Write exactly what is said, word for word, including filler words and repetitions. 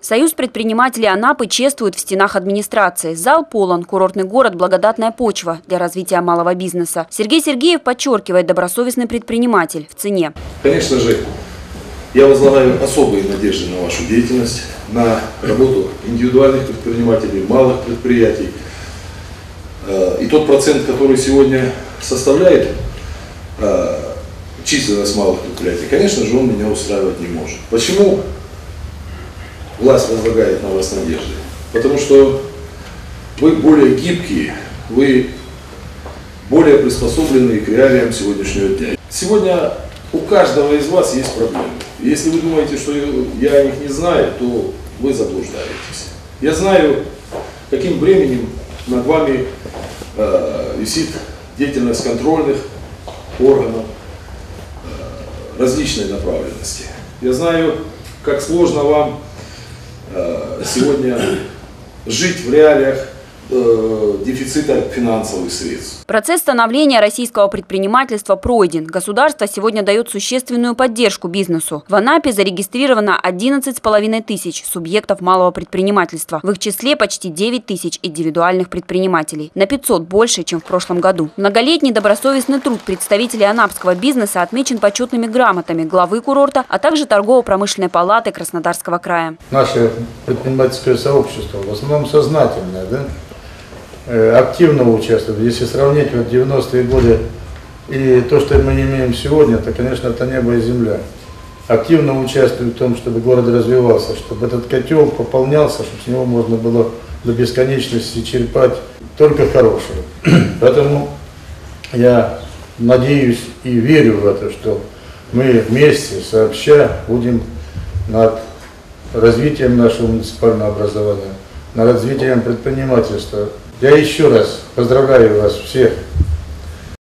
Союз предпринимателей Анапы чествует в стенах администрации. Зал полон. Курортный город – благодатная почва для развития малого бизнеса. Сергей Сергеев подчеркивает, добросовестный предприниматель в цене. Конечно же, я возлагаю особые надежды на вашу деятельность, на работу индивидуальных предпринимателей, малых предприятий. И тот процент, который сегодня составляет численность малых предприятий, конечно же, он меня устраивать не может. Почему власть возлагает на вас надежды? Потому что вы более гибкие, вы более приспособлены к реалиям сегодняшнего дня. Сегодня у каждого из вас есть проблемы. Если вы думаете, что я о них не знаю, то вы заблуждаетесь. Я знаю, каким бременем над вами э, висит деятельность контрольных органов э, различной направленности. Я знаю, как сложно вам э, сегодня жить в реалиях э, дефицита финансовых средств. Процесс становления российского предпринимательства пройден. Государство сегодня дает существенную поддержку бизнесу. В Анапе зарегистрировано одиннадцать с половиной тысяч субъектов малого предпринимательства. В их числе почти девять тысяч индивидуальных предпринимателей. На пятьсот больше, чем в прошлом году. Многолетний добросовестный труд представителей анапского бизнеса отмечен почетными грамотами главы курорта, а также торгово-промышленной палаты Краснодарского края. Наше предпринимательское сообщество в основном сознательное, да? Активно участвует. Если сравнить вот девяностые годы и то, что мы имеем сегодня, то, конечно, это небо и земля. Активно участвует в том, чтобы город развивался, чтобы этот котел пополнялся, чтобы с него можно было до бесконечности черпать только хорошее. Поэтому я надеюсь и верю в это, что мы вместе, сообща, будем над развитием нашего муниципального образования, над развитием предпринимательства. Я еще раз поздравляю вас всех